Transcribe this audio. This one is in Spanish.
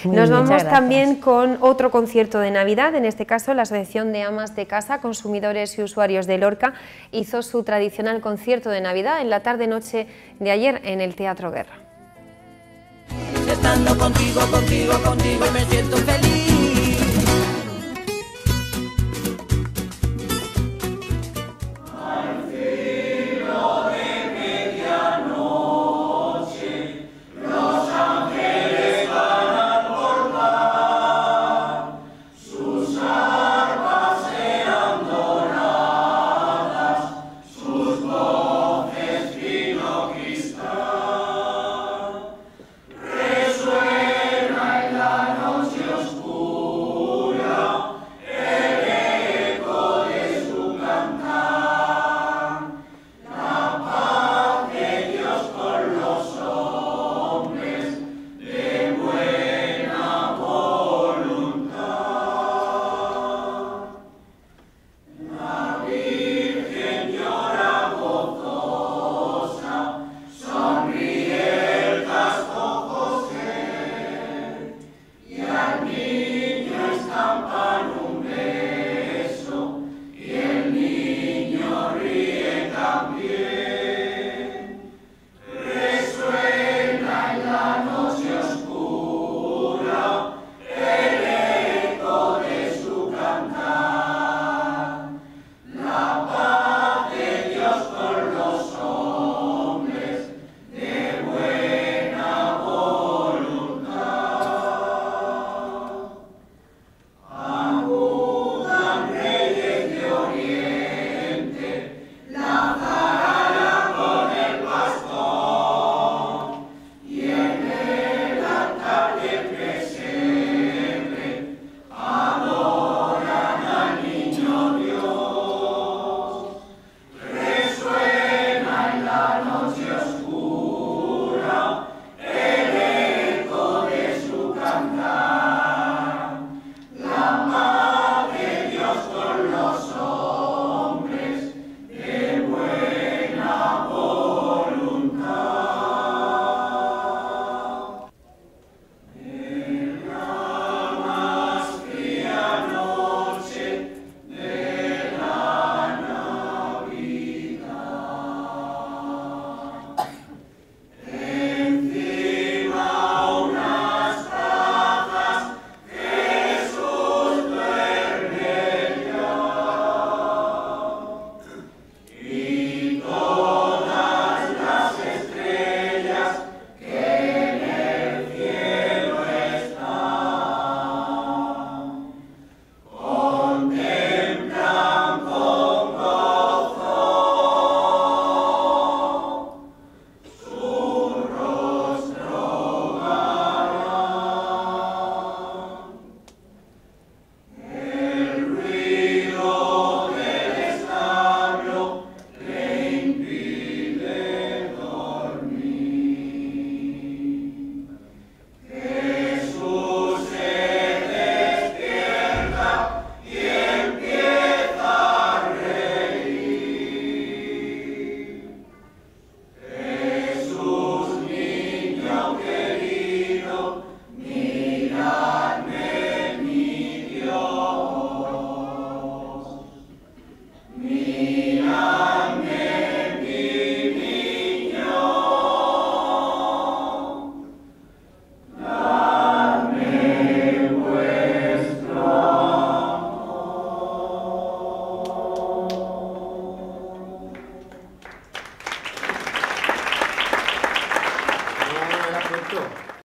Nos vamos Muchas gracias. también con otro concierto de Navidad, en este caso la Asociación de Amas de Casa, Consumidores y Usuarios de Lorca hizo su tradicional concierto de Navidad en la tarde-noche de ayer en el Teatro Guerra. Estando contigo me siento feliz.